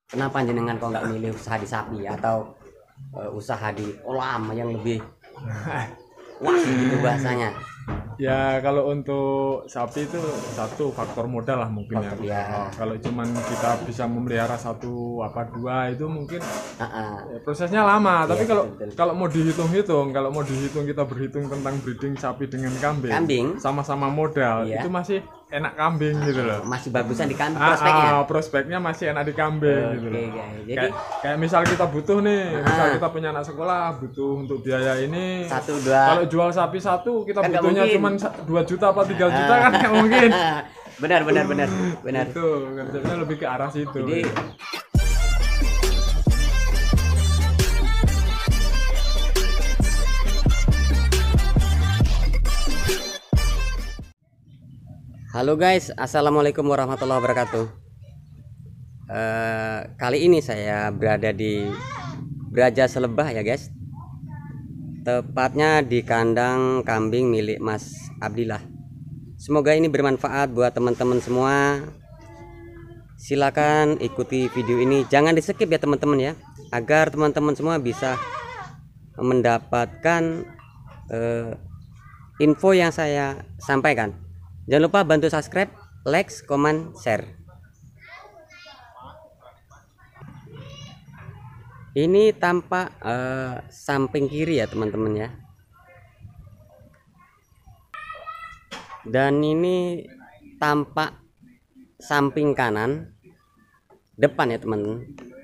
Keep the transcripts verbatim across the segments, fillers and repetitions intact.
Kenapa jenengan kok nggak milih usaha di sapi atau uh, usaha di kolam yang lebih wah gitu bahasanya? Ya kalau untuk sapi itu satu faktor modal lah mungkin Faktor, ya. ya. Oh, kalau cuman kita bisa memelihara satu apa dua itu mungkin Uh-uh. ya, prosesnya lama. Tapi Iya, kalau betul, betul. kalau mau dihitung-hitung, kalau mau dihitung kita berhitung tentang breeding sapi dengan kambing, Kambing? sama-sama modal, Iya. itu masih enak kambing gitu loh. Masih bagusan di kambing Ah, prospeknya. ah, prospeknya masih enak di kambing gitu Oke loh. guys, jadi Kayak, kayak misal kita butuh nih, misal Ah. kita punya anak sekolah butuh untuk biaya ini. satu dua. Kalau jual sapi satu kita Kan nggak butuhnya mungkin. cuma dua juta apa tiga juta kan nggak mungkin. benar benar benar benar. Itu konsepnya lebih ke arah situ. Jadi halo guys, assalamualaikum warahmatullahi wabarakatuh. Eh, kali ini saya berada di Braja Selebah ya guys. Tepatnya di kandang kambing milik Mas Abdillah. Semoga ini bermanfaat buat teman-teman semua. Silakan ikuti video ini, jangan di skip ya teman-teman ya, agar teman-teman semua bisa mendapatkan eh, info yang saya sampaikan. Jangan lupa bantu subscribe, like, comment, share. Ini tampak eh, samping kiri ya teman-teman ya. Dan ini tampak samping kanan depan ya teman-teman.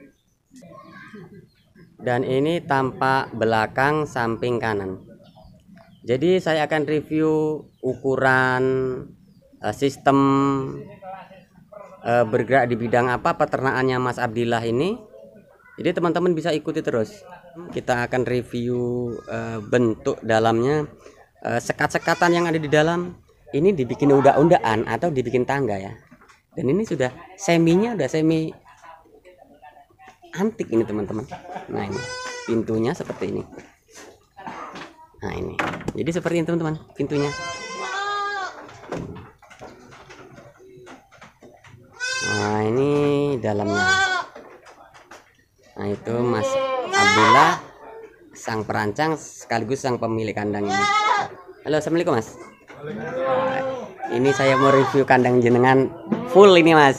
Dan ini tampak belakang samping kanan. Jadi saya akan review ukuran uh, sistem uh, bergerak di bidang apa peternakannya Mas Abdillah ini. Jadi teman-teman bisa ikuti terus. Kita akan review uh, bentuk dalamnya, uh, sekat-sekatan yang ada di dalam. Ini dibikin undak-undakan atau dibikin tangga ya. Dan ini sudah seminya udah semi antik ini teman-teman. Nah ini pintunya seperti ini. Nah ini, jadi seperti ini teman-teman pintunya. Nah ini dalamnya. Nah itu Mas Abdillah, sang perancang sekaligus sang pemilik kandang ini. Halo, assalamualaikum Mas. Nah, ini saya mau review kandang jenengan full ini Mas.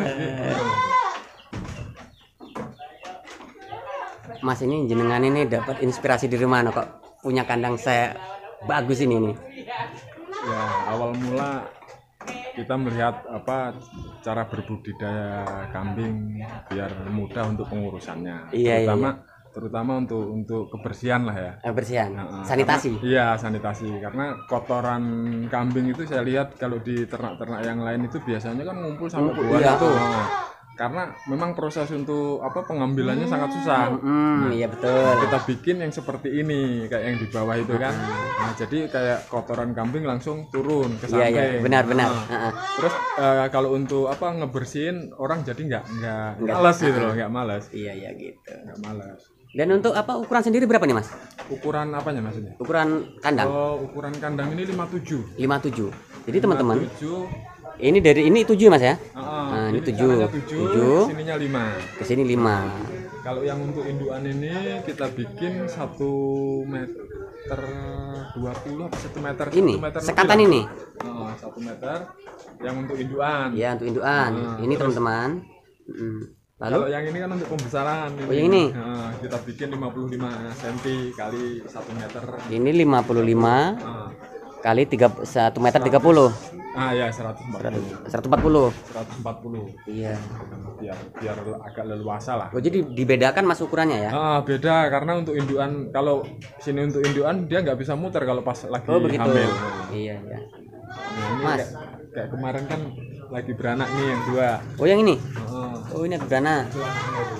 Mas ini jenengan ini dapat inspirasi dari mana kok punya kandang saya bagus ini nih? Ya awal mula kita melihat apa cara berbudidaya kambing biar mudah untuk pengurusannya. Iya, terutama iya, terutama untuk untuk kebersihan lah ya. Kebersihan, Nah, sanitasi. karena- iya sanitasi, karena kotoran kambing itu saya lihat kalau di ternak-ternak yang lain itu biasanya kan ngumpul sampai Ngumpul, buah iya. itu. Nah, karena memang proses untuk apa pengambilannya sangat susah. Hmm, iya betul. Kita bikin yang seperti ini kayak yang di bawah itu kan. Nah, jadi kayak kotoran kambing langsung turun ke Iya samping. iya benar-benar. Nah, terus eh, kalau untuk apa ngebersihin orang jadi nggak nggak malas gitu loh, nggak malas, Iya iya gitu. nggak malas. Dan untuk apa ukuran sendiri berapa nih Mas? Ukuran apanya maksudnya? Ukuran kandang Oh, ukuran kandang ini lima puluh tujuh. lima puluh tujuh. Jadi teman-teman, tujuh. ini dari ini tujuh Mas ya. Nah, ini tujuh. tujuh, Tujuh. sininya lima. Kesini lima. Kalau yang untuk induan ini kita bikin satu meter dua puluh atau satu meter. Ini satu meter sekatan lebih ini. lah. Oh, satu meter yang untuk induan. Ya untuk indukan. Nah, Ini terus- teman-teman. Mm. Kalau Lalu yang ini kan untuk pembesaran. Oh, yang ini? Nah, kita bikin lima puluh lima sentimeter kali satu meter. ini lima puluh lima Nah, kali tiga satu meter tiga puluh. ah ya seratus empat puluh. seratus empat puluh. seratus empat puluh. Iya. Biar biar agak leluasa lah. Oh jadi dibedakan Mas ukurannya ya? Ah, beda karena untuk induan kalau sini untuk induan dia nggak bisa muter kalau pas lagi Oh begitu. hamil. Iya iya. Nah, ini Mas. kayak, kayak kemarin kan lagi beranak nih yang dua. Oh yang ini? Ah, Oh ini ada beranak. itu anaknya itu.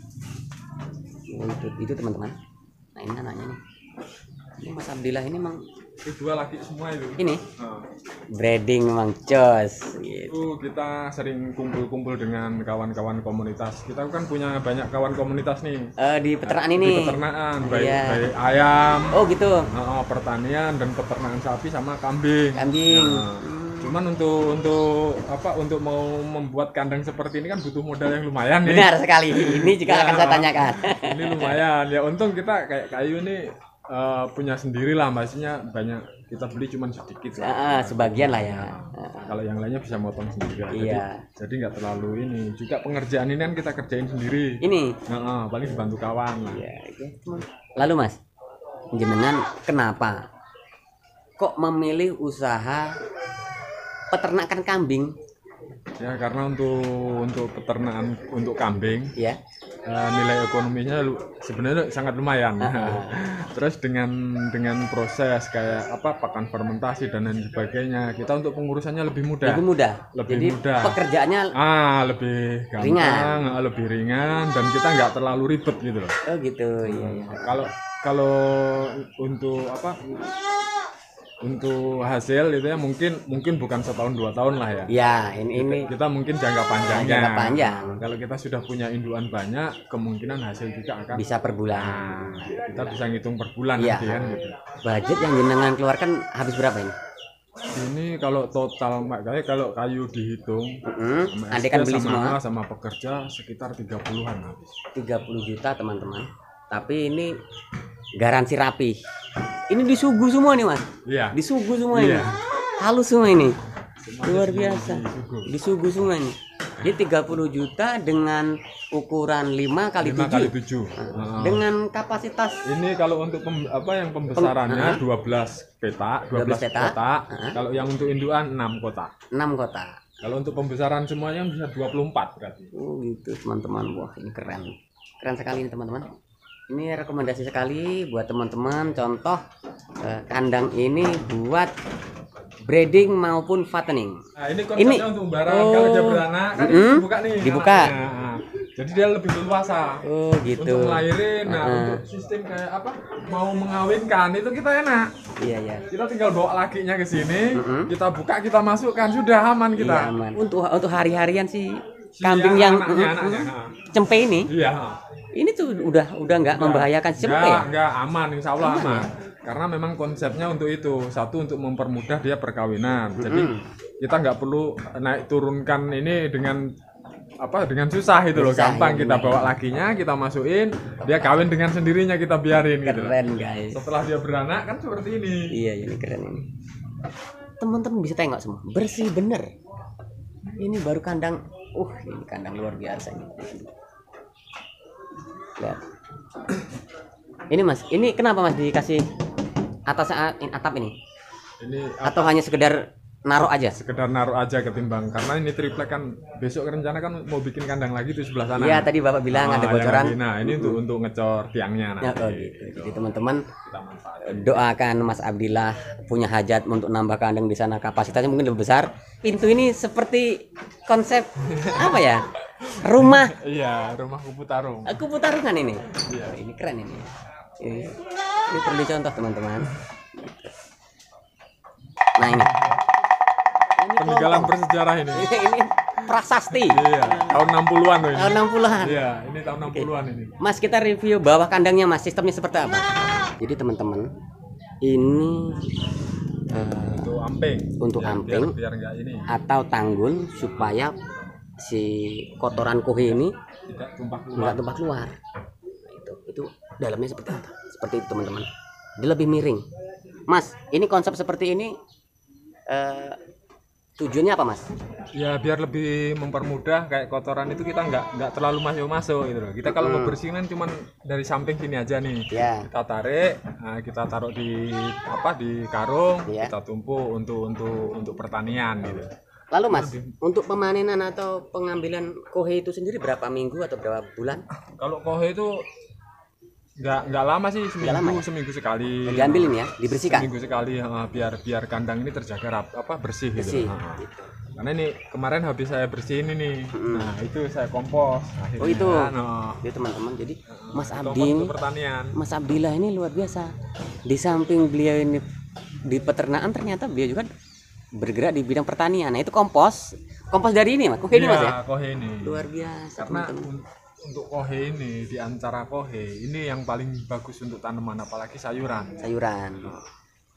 Oh, itu itu teman-teman. Nah ini anaknya nih. Ini Mas Abdillah ini memang Itu dua laki semua itu. ini Ah. breeding memang jos gitu. Itu kita sering kumpul-kumpul dengan kawan-kawan komunitas. Kita kan punya banyak kawan komunitas nih. Eh, di peternakan ini. Di peternakan, baik, Iya. baik ayam, Oh gitu. ah, pertanian dan peternakan sapi sama kambing. Kambing. Nah, Hmm. Cuman untuk untuk apa untuk mau membuat kandang seperti ini kan butuh modal yang lumayan nih. Benar sekali. Ini juga Ya, akan saya tanyakan. Ini lumayan. Ya untung kita kayak kayu ini uh, punya sendiri lah, maksudnya banyak kita beli cuman sedikit lah. Ah, sebagian lah ya. Kalau yang lainnya bisa motong sendiri. Jadi Iya. jadi nggak terlalu ini. Juga pengerjaan ini kan kita kerjain sendiri. Ini. Nah, uh, paling dibantu kawan. Iya, oke. Lalu Mas, jenengan kenapa kok memilih usaha peternakan kambing? Ya karena untuk untuk peternakan untuk kambing Ya. uh, nilai ekonominya lu, sebenarnya sangat lumayan. Terus dengan dengan proses kayak apa pakan fermentasi dan lain sebagainya, kita untuk pengurusannya lebih mudah. Lebih mudah. Lebih Jadi mudah. pekerjaannya Ah lebih gampang, ringan. ah, lebih ringan dan kita nggak terlalu ribet gitu loh. oh gitu. Iya, iya. Kalau kalau untuk apa untuk hasil itu ya mungkin mungkin bukan setahun dua tahun lah ya. Ya, ini ini Kita mungkin jangka panjangnya. jangka panjang. Kalau kita sudah punya induan banyak, kemungkinan hasil juga akan Bisa per bulan. Nah, kita bisa ngitung per bulan Iya. nanti kan gitu. Budget yang jenengan keluarkan habis berapa ini? Ini kalau total makanya kalau kayu dihitung Heeh. sama Andai S P kan beli sama semua sama pekerja sekitar tiga puluhan habis. tiga puluh juta, teman-teman. Tapi ini garansi rapi. Ini disuguh semua nih, Mas. Iya. Disuguh semua Iya. ini. Halus semua ini. Semuanya Luar semua biasa. disuguh. Disuguh semua ini. Jadi tiga puluh juta dengan ukuran lima kali lima kali tujuh. tujuh. Heeh. Dengan kapasitas Ini kalau untuk pem- apa yang pembesarannya dua belas petak, dua belas dua belas petak. kotak. Heeh. Kalau yang untuk induan enam kotak. enam kotak. Kalau untuk pembesaran semuanya bisa dua puluh empat berarti. Oh gitu, teman-teman. Wah, ini keren. Keren sekali ini, teman-teman. Ini rekomendasi sekali buat teman-teman. Contoh eh, kandang ini buat breeding maupun fattening. Nah, ini konsepnya Ini- untuk barang. Oh. Kalau dia beranak kan Mm-mm. ini dibuka nih. Dibuka. Nah, jadi dia lebih leluasa. Oh gitu. Untuk ngelahirin, nah Heeh. untuk sistem kayak apa? Mau mengawinkan itu kita enak. Iya ya. Kita tinggal bawa lakinya ke sini, Mm-mm. kita buka, kita masukkan, sudah aman Iya, kita. aman. Untuk untuk hari-harian si Si kambing yang yang anaknya, mm, anaknya, mm, nah. cempe ini, Iya. ini tuh udah udah nggak membahayakan si cempe Enggak, ya? enggak aman, insya Allah Aman aman. Karena memang konsepnya untuk itu, satu untuk mempermudah dia perkawinan. Jadi kita nggak perlu naik turunkan ini dengan apa dengan susah itu loh, Susah, gampang ya, kita benar. bawa lakinya, kita masukin, dia kawin dengan sendirinya kita biarin gitu. loh. Keren guys. Setelah dia beranak kan seperti ini. Iya, ini keren ini. Teman-teman bisa tengok semua, bersih bener. Ini baru kandang, uh ini kandang luar biasa ini. Lihat. Ini Mas, ini kenapa Mas dikasih atas atap ini? Ini Atau hanya sekedar naruh aja? sekedar naruh aja ketimbang karena ini triplek kan besok rencana kan mau bikin kandang lagi di sebelah sana. Iya, tadi Bapak bilang Ah, ada yang bocoran. lagi. Nah, ini untuk untuk ngecor tiangnya Ya, nanti. oh gitu. Jadi teman-teman Kita manfaatkan. doakan Mas Abdillah punya hajat untuk nambah kandang di sana, kapasitasnya mungkin lebih besar. Pintu ini seperti konsep apa ya? Rumah Iya, rumah kupu tarung. aku putarungan ini. Iya. Oh, ini keren ini. Ini, ini perlu dicontoh teman-teman. Nah ini. Ini Peninggalan kelompok. bersejarah ini. Ini, ini prasasti. Iya, tahun enam puluhan loh ini. Tahun enam puluhan. Iya, ini tahun enam puluhan ini. Mas, kita review bawah kandangnya Mas, sistemnya seperti apa? Jadi teman-teman, ini eh, Untuk amping. Untuk Biar- amping. Biar, biar enggak ini atau tanggul supaya si kotoran kohe ini tidak tumpah keluar. nggak tumpah keluar. Nah, itu itu dalamnya seperti apa? Seperti itu teman-teman. Dia lebih miring. Mas, ini konsep seperti ini eh, tujuannya apa Mas? Ya biar lebih mempermudah kayak kotoran itu kita nggak nggak terlalu masuk-masuk gitu loh. Kita kalau mau bersihin kan cuman dari samping sini aja nih. Ya. Kita tarik, nah, kita taruh di apa di karung, Iya. kita tumpuk untuk untuk untuk pertanian gitu. Lalu Mas, untuk pemanenan atau pengambilan kohe itu sendiri berapa minggu atau berapa bulan? Kalau kohe itu nggak nggak lama sih, seminggu lama ya? seminggu sekali. Diambilin ya, dibersihkan. Seminggu sekali, ha, biar biar kandang ini terjaga rap, apa bersih, Bersih. gitu. Ha. Gitu. Karena ini kemarin habis saya bersihin ini, nah itu saya kompos. Akhirnya, Oh itu. no. Jadi teman-teman, jadi Mas Kompos Abdi ini, untuk pertanian. Mas Abdillah ini luar biasa. Di samping beliau ini di peternakan, ternyata beliau juga bergerak di bidang pertanian. Nah itu kompos, kompos dari ini Mas, kohe ini Mas ya. Iya, kohe ini. Luar biasa Karena teman-teman. un- untuk kohe ini di antara kohe ini yang paling bagus untuk tanaman apalagi sayuran. Sayuran.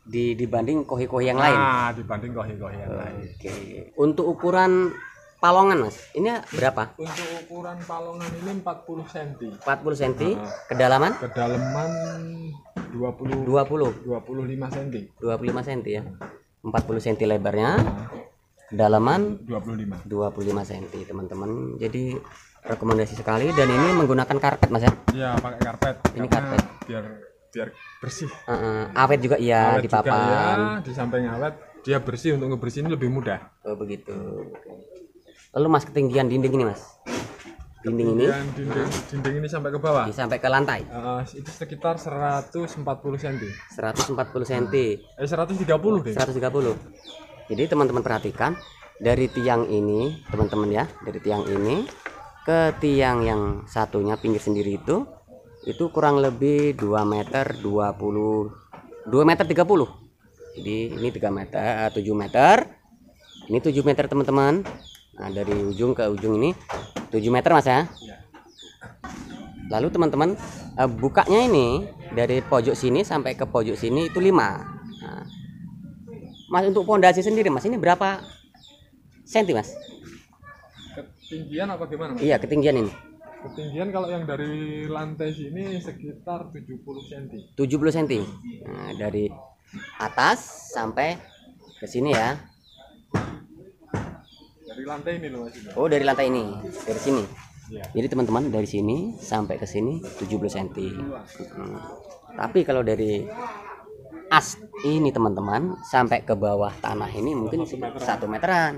di dibanding kohi-kohi yang lain. Nah, dibanding kohi-kohi yang lain. Oke. Untuk ukuran palongan Mas, ini berapa? Untuk ukuran palongan ini empat puluh sentimeter. empat puluh sentimeter. Nah. Kedalaman? Kedalaman dua puluh dua puluh. dua puluh lima sentimeter. dua puluh lima sentimeter ya. empat puluh sentimeter lebarnya. Kedalaman dua puluh lima. dua puluh lima sentimeter, teman-teman. Jadi rekomendasi sekali, dan ini menggunakan karpet Mas ya. Iya, pakai karpet. Ini Karena karpet. biar biar bersih. Uh, uh, awet juga ya Awet di juga papan. ya, di samping awet, dia bersih, untuk ngebersihin lebih mudah. Oh begitu. Lalu Mas, ketinggian dinding ini Mas? Dinding ini? Dan dinding, dinding ini sampai ke bawah. Di sampai ke lantai. Uh, itu sekitar seratus empat puluh sentimeter. seratus empat puluh sentimeter. Eh seratus tiga puluh deh. seratus tiga puluh. Jadi teman-teman perhatikan, dari tiang ini, teman-teman ya, dari tiang ini ke tiang yang satunya pinggir sendiri itu itu kurang lebih dua meter dua puluh, dua meter tiga puluh. Jadi ini tiga meter, tujuh meter. Ini tujuh meter teman-teman. Nah, dari ujung ke ujung ini tujuh meter Mas ya. Lalu teman-teman, eh, bukanya ini dari pojok sini sampai ke pojok sini itu lima. Nah, Mas, untuk pondasi sendiri Mas, ini berapa senti Mas? Ketinggian apa gimana, Mas? Iya, ketinggian ini Ketinggian kalau yang dari lantai sini sekitar tujuh puluh sentimeter. tujuh puluh sentimeter. Nah, dari atas sampai ke sini ya. Dari lantai ini loh Mas. Oh, dari lantai ini, dari sini. Iya. Jadi teman-teman, dari sini sampai ke sini tujuh puluh sentimeter. Hmm. Tapi kalau dari as ini teman-teman sampai ke bawah tanah ini mungkin satu meteran.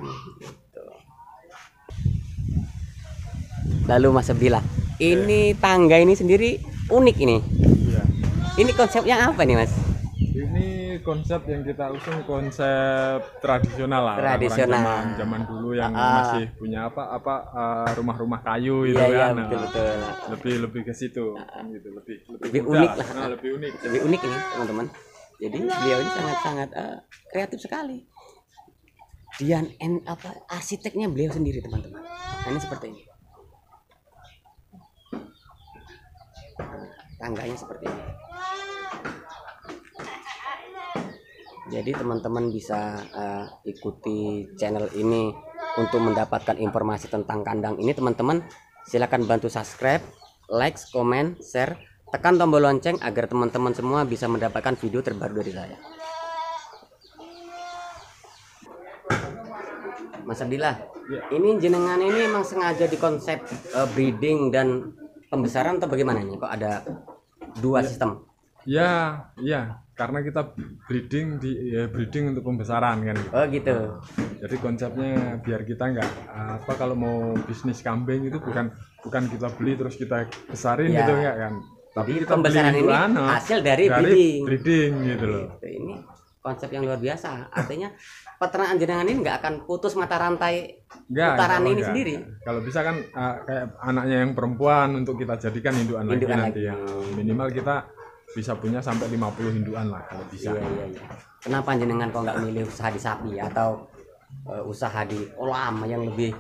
Lalu Mas Abdillah, ini tangga ini sendiri unik ini. Iya. Ini konsepnya apa nih Mas? Ini konsep yang kita usung konsep tradisional lah. Tradisional. Orang-orang zaman, zaman dulu yang Ah. masih punya apa apa uh, rumah-rumah kayu gitu Iya, iya, kan. Nah, betul betul. lebih lebih ke situ gitu, lebih lebih, Lebih mudah unik lah. Nah, lebih unik. Lebih unik ini teman-teman. Jadi beliau ini sangat-sangat eh, kreatif sekali. Dan en, apa arsiteknya beliau sendiri teman-teman. Nah, ini seperti ini. Nah, tangganya seperti ini. Jadi teman-teman bisa uh, ikuti channel ini untuk mendapatkan informasi tentang kandang ini teman-teman. Silakan bantu subscribe, like, comment, share, tekan tombol lonceng agar teman-teman semua bisa mendapatkan video terbaru dari saya. Mas Abdillah, Ya. ini jenengan ini emang sengaja di konsep uh, breeding dan pembesaran atau bagaimana nih? Kok ada dua sistem? Ya, iya, karena kita breeding di ya, breeding untuk pembesaran kan gitu. Oh gitu. Jadi konsepnya biar kita nggak apa kalau mau bisnis kambing itu bukan bukan kita beli terus kita besarin Ya. gitu enggak kan. Tapi Jadi kita pembesaran beli ini induan, no, hasil dari breeding. breeding gitu loh. Gitu. Ini konsep yang luar biasa. Artinya peternakan jenengan ini nggak akan putus mata rantai Enggak, putaran kalau ini enggak. sendiri. Kalau bisa kan uh, kayak anaknya yang perempuan untuk kita jadikan induan, Induan lagi nanti lagi. ya. Minimal kita bisa punya sampai lima puluh induan lah kalau bisa. Iya iya iya. Kenapa jenengan kok nggak milih usaha di sapi atau uh, usaha di kolam yang lebih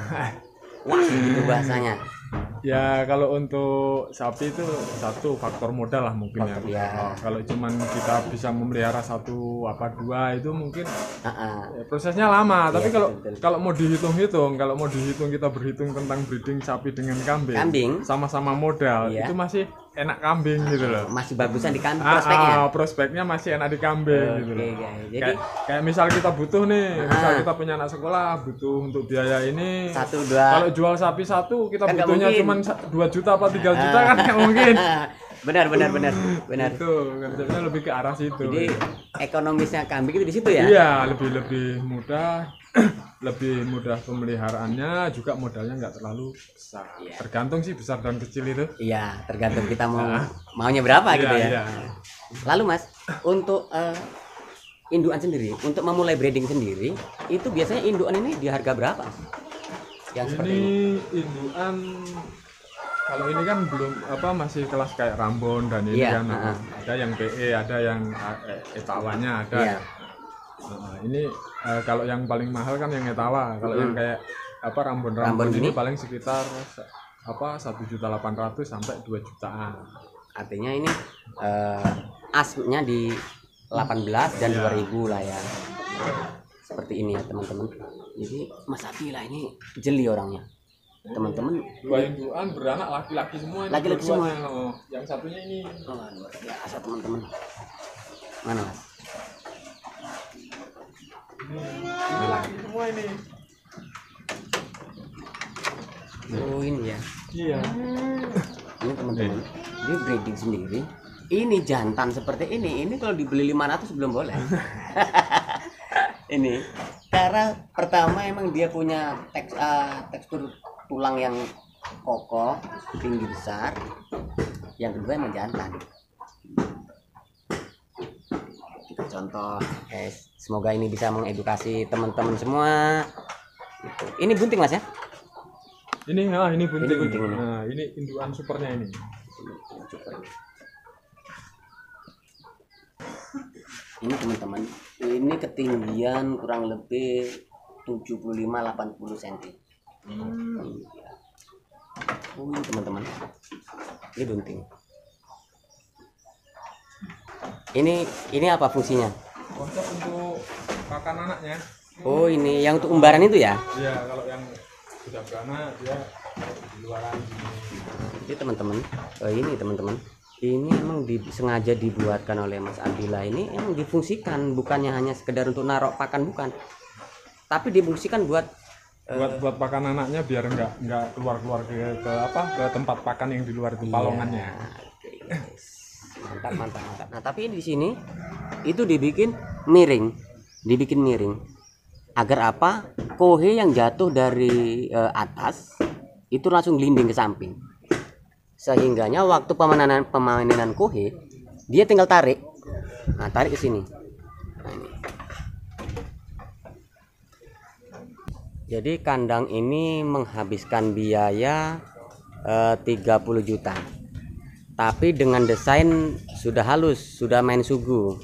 wah gitu bahasanya? Ya kalau untuk sapi itu satu faktor modal lah mungkin Faktor, ya. ya. Oh, kalau cuman kita bisa memelihara satu apa dua itu mungkin Uh-uh. ya, prosesnya lama. Tapi Iya, kalau betul, betul. kalau mau dihitung-hitung, kalau mau dihitung kita berhitung tentang breeding sapi dengan kambing, Kambing. sama-sama modal, Iya. itu masih enak kambing gitu loh. Masih bagusan di kambing Ah, prospeknya. ah, prospeknya masih enak di kambing gitu Oke loh. guys. Jadi Kayak, kayak misal kita butuh nih, misal Ah. kita punya anak sekolah butuh untuk biaya ini. satu dua. Kalau jual sapi satu kita Kan nggak butuhnya mungkin. cuma dua juta apa tiga juta kan nggak mungkin. benar benar benar benar. Itu konsepnya lebih ke arah situ. Jadi ekonomisnya kambing itu di situ ya. Iya, lebih lebih mudah, lebih mudah pemeliharaannya, juga modalnya nggak terlalu besar. Iya. Tergantung sih besar dan kecil itu. Iya, tergantung kita mau maunya berapa gitu Iya, ya. iya. Lalu Mas, untuk eh, induan sendiri, untuk memulai breeding sendiri, itu biasanya induan ini di harga berapa? Yang seperti Ini ini. induan kalau ini kan belum apa masih kelas kayak Rambon dan ini Iya, kan uh-uh. ada yang P E, ada yang eh, etawanya ada. Iya. Nah, ini eh, kalau yang paling mahal kan yang etawa. Kalau yang kayak apa Rambon Rambon Rambon ini gini? paling sekitar se- apa satu juta delapan ratus sampai dua jutaan. Artinya ini eh, asnya di delapan belas dan dua ribu lah ya. Seperti ini ya teman-teman. Jadi Mas Abdillah ini jeli orangnya. Teman-teman, dua induan beranak laki-laki semua ini, laki-laki semua. oh, yang satunya ini Oh, luar biasa teman-teman. Mana Mas? ini laki semua ini. Oh ini ya. Iya. Ini teman-teman, dia breeding sendiri. Ini jantan seperti ini. Ini kalau dibeli lima ratus belum boleh. Ini karena pertama emang dia punya teks, uh, tekstur tulang yang kokoh, tinggi besar. Yang kedua emang jantan. Kita contoh, guys. Semoga ini bisa mengedukasi teman-teman semua. Ini bunting Mas ya? Ini ah ini bunting. Ini bunting ini. Nah, ini induan supernya ini. Ini teman-teman, ini ketinggian kurang lebih tujuh puluh lima sampai delapan puluh sentimeter. Hmm. Oh, ini teman-teman. Ini bunting. Ini ini apa fungsinya? Konsep untuk pakan anaknya. Oh, ini yang untuk umbaran itu ya? Iya, kalau yang sudah beranak dia di luaran. Ini teman-teman. Oh, ini teman-teman. Ini emang di, sengaja dibuatkan oleh Mas Abdillah, ini emang difungsikan, bukannya hanya sekedar untuk narok pakan, bukan, tapi difungsikan buat buat uh, buat pakan anaknya biar enggak enggak keluar keluar ke, ke apa ke tempat pakan yang di luar itu, palongannya. Iya, mantap mantap mantap. Nah tapi di sini itu dibikin miring, dibikin miring agar apa, kohe yang jatuh dari uh, atas itu langsung gelinding ke samping. Sehingganya waktu pemanenan pemanenan kohe dia tinggal tarik, nah tarik ke sini. Nah, ini. Jadi kandang ini menghabiskan biaya eh, tiga puluh juta, tapi dengan desain sudah halus, sudah main sugu.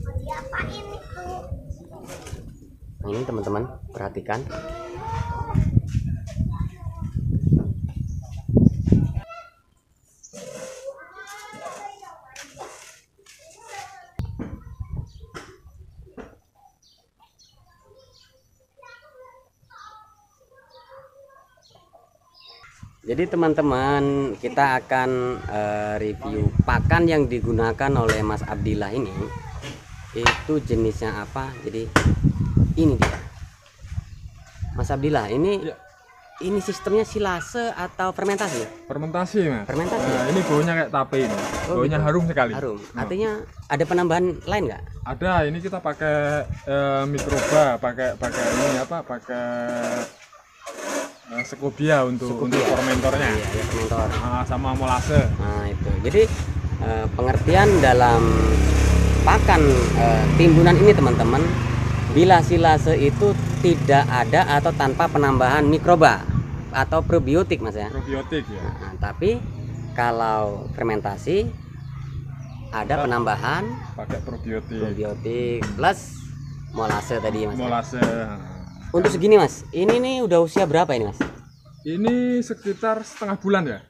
Nah, ini teman-teman perhatikan. Jadi teman-teman, kita akan uh, review pakan yang digunakan oleh Mas Abdillah ini. Itu jenisnya apa? Jadi ini dia. Mas Abdillah, ini ya. Ini sistemnya silase atau fermentasi? Fermentasi, Mas. Fermentasi. Nah, ini baunya kayak tape ini. Oh, baunya gitu. Harum sekali. Harum. Nah. Artinya ada penambahan lain nggak? Ada, ini kita pakai uh, mikroba, pakai pakai ini apa? Pakai uh, skobia untuk Skobia. untuk fermentornya. Iya, ya, fermentor. Nah, sama molase. Nah, itu. Jadi uh, pengertian dalam pakan uh, timbunan ini teman-teman, bila silase itu tidak ada atau tanpa penambahan mikroba atau probiotik Mas ya. Probiotik ya. Nah, tapi kalau fermentasi ada Kita penambahan pakai probiotik. probiotik plus molase tadi Mas. Molase. Untuk segini Mas, ini nih udah usia berapa ini Mas? Ini sekitar setengah bulan ya.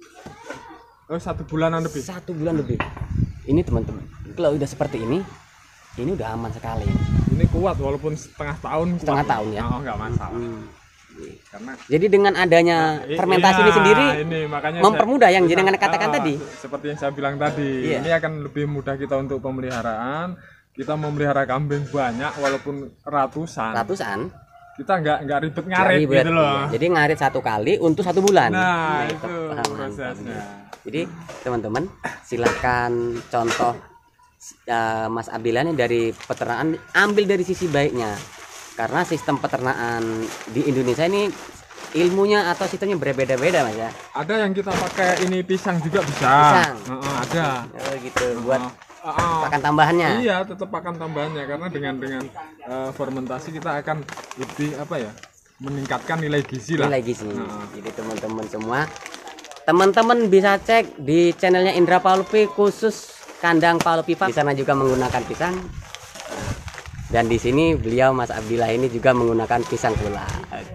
Oh, satu bulanan lebih. Satu bulan lebih. Ini teman-teman, kalau udah seperti ini, ini udah aman sekali. Ini kuat walaupun setengah tahun. Setengah kuat. tahun ya. Oh, nggak masalah. Hmm. Karena Jadi dengan adanya nah, fermentasi iya, ini sendiri ini, makanya mempermudah saya, yang jenengan bisa, katakan ah, tadi. Seperti yang saya bilang tadi, Iya. ini akan lebih mudah kita untuk pemeliharaan. Kita memelihara kambing banyak walaupun ratusan. Ratusan. Kita nggak nggak ribet ngarit Ribet, gitu loh. iya. Jadi ngarit satu kali untuk satu bulan. Nah, Gitu, itu paham, prosesnya. paham. Jadi teman-teman silahkan contoh uh, Mas Abdillah ini dari peternakan, ambil dari sisi baiknya. Karena sistem peternakan di Indonesia ini ilmunya atau sistemnya berbeda-beda Mas ya. Ada yang kita pakai ini pisang juga bisa. Pisang. Heeh, ada. Oh gitu, buat Uh, uh, pakan tambahannya. Iya, tetap pakan tambahannya karena dengan dengan uh, fermentasi kita akan lebih apa ya? Meningkatkan nilai gizi lah. Nilai gizi. Nah. Jadi teman-teman semua, teman-teman bisa cek di channelnya Indra Paulupi khusus kandang Paulupi Farm. Di sana juga menggunakan pisang. Dan di sini beliau Mas Abdillah ini juga menggunakan pisang pula.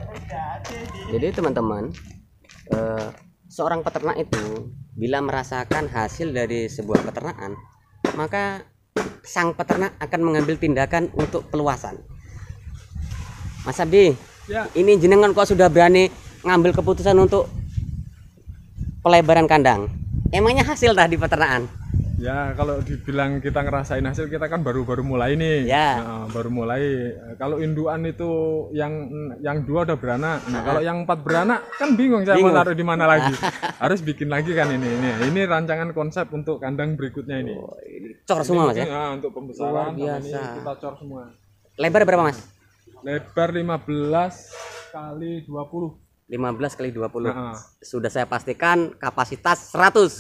Jadi teman-teman, eh, seorang peternak itu bila merasakan hasil dari sebuah peternakan, maka sang peternak akan mengambil tindakan untuk peluasan. Mas Abdi, Ya. ini jenengan kok sudah berani ngambil keputusan untuk pelebaran kandang. Emangnya hasil tadi peternakan? Ya kalau dibilang kita ngerasain hasil, kita kan baru-baru mulai nih. Ya. Nah, baru mulai. Kalau induan itu yang yang dua udah beranak. Nah, kalau yang empat beranak kan bingung saya Bingung. mau naruh di mana lagi. Harus bikin lagi kan ini. Ini ini rancangan konsep untuk kandang berikutnya ini. Oh, ini cor semua Mas ya. Nah, untuk Luar pembesaran sama biasa. ini kita cor semua. Lebar berapa Mas? Lebar lima belas kali dua puluh. lima belas kali dua puluh. Nah, Sudah saya pastikan kapasitas seratus.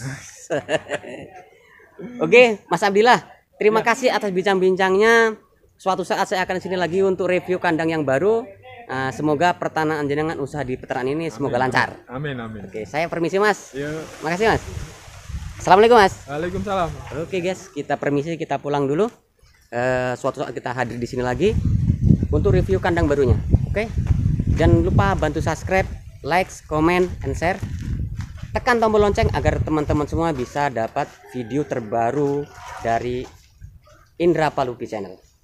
Oke, Mas Abdillah, terima kasih atas bincang-bincangnya. Suatu saat saya akan sini lagi untuk review kandang yang baru. Uh, semoga pertanahan jenengan usaha di peternakan ini semoga lancar. Amin amin. Oke, saya permisi Mas. Yuk. Makasih Mas. Assalamualaikum Mas. Waalaikumsalam. Oke guys, kita permisi, kita pulang dulu. Uh, suatu saat kita hadir di sini lagi untuk review kandang barunya. Oke. Jangan lupa bantu subscribe, like, comment, and share. Tekan tombol lonceng agar teman-teman semua bisa dapat video terbaru dari Indra Palupi Channel.